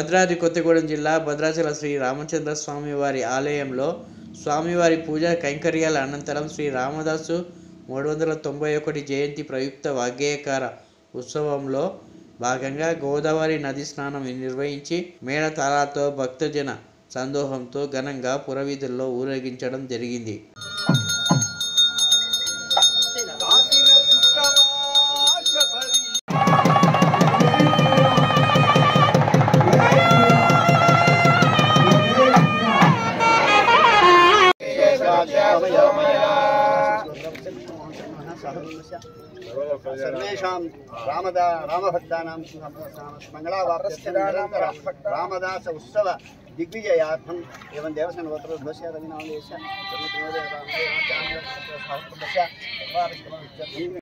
భద్రాద్రి కొత్తగూడెం జిల్లా భద్రాచల శ్రీ రామచంద్ర స్వామి వారి ఆలయంలో స్వామివారి పూజా కైంకర్యాల అనంతరం శ్రీ రామదాసు 391 జయంతి ప్రయుక్త వాగ్గేయకార ఉత్సవంలో భాగంగా గోదావరి నది స్నానం నిర్వహించి మేళతాళాలతో భక్తజన సందోహంతో ఘనంగా పురవీధుల్లో ఊరేగించడం జరిగింది. सर्वेषां रामभक्तानां रामदास उत्सव दिग्विजयार्थम् एवं देवसेनगोत्रोद्भवस्य रविनामदेशस्य